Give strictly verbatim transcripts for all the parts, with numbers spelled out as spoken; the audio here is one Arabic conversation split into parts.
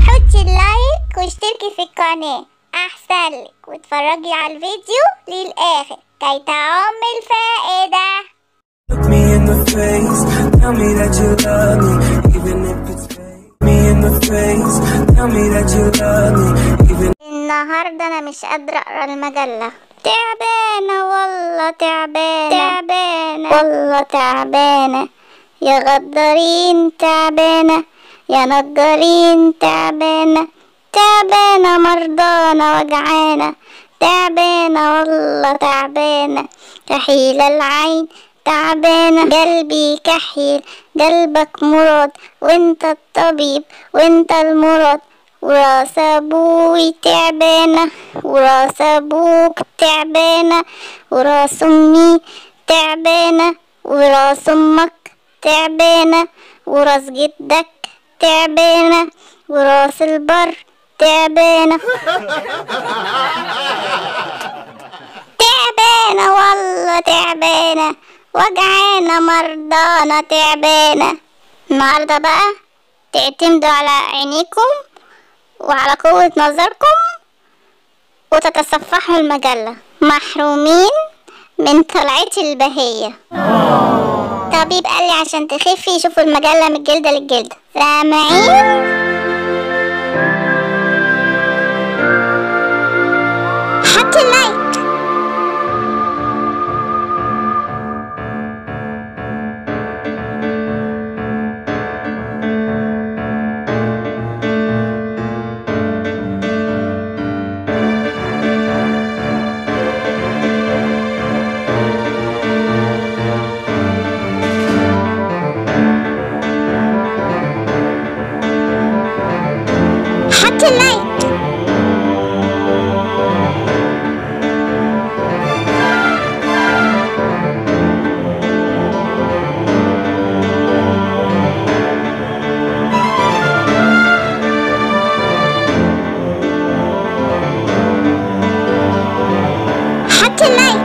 حطي اللايك واشتركي في القناة أحسن لك، واتفرجي على الفيديو للآخر كي تعم الفائدة. Look me in the face, tell me that you love me, even if it's fake. Me in the face, tell me that you love me, even. النهاردة أنا مش قادرة أقرأ المجلة، تعبانة والله، تعبانة تعبانة والله، تعبانة يا غدارين، تعبانة يا نجارين، تعبانة تعبانة مرضانة وجعانة، تعبانة والله، تعبانة كحيل العين، تعبانة قلبي كحيل، قلبك مراد وانت الطبيب وانت المراد، وراس ابوي تعبانة وراس ابوك تعبانة، وراس امي تعبانة وراس امك تعبانة، وراس جدك تعبانة، وراس البر تعبانة تعبانة والله، تعبانة وجعانة مرضانة، تعبانة. النهاردة بقى تعتمدوا على عينيكم وعلى قوة نظركم وتتصفحوا المجلة، محرومين من طلعتي البهية. طبيب قال لي عشان تخفي شوفوا المجلة من الجلدة للجلدة، سامعين؟ حط اللايك. حط اللايك. حط اللايك.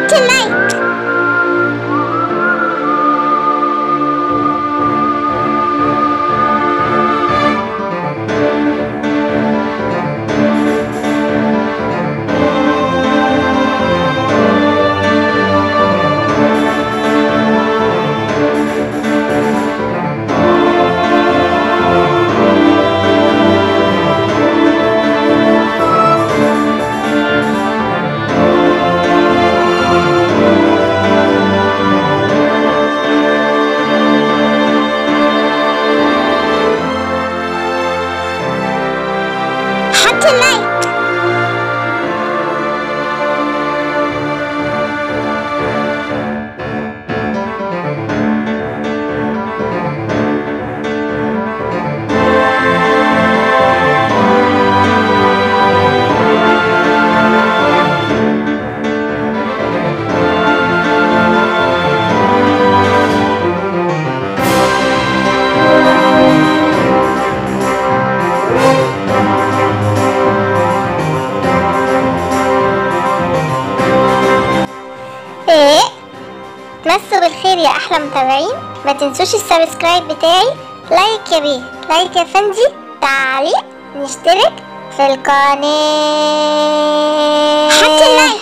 حط اللايك. حط اللايك. ايه تمسوا بالخير يا احلى متابعين، ما تنسوش السبسكرايب بتاعي، لايك يا بيه، لايك يا فندي، تعليق، نشترك في القناة. حط اللايك.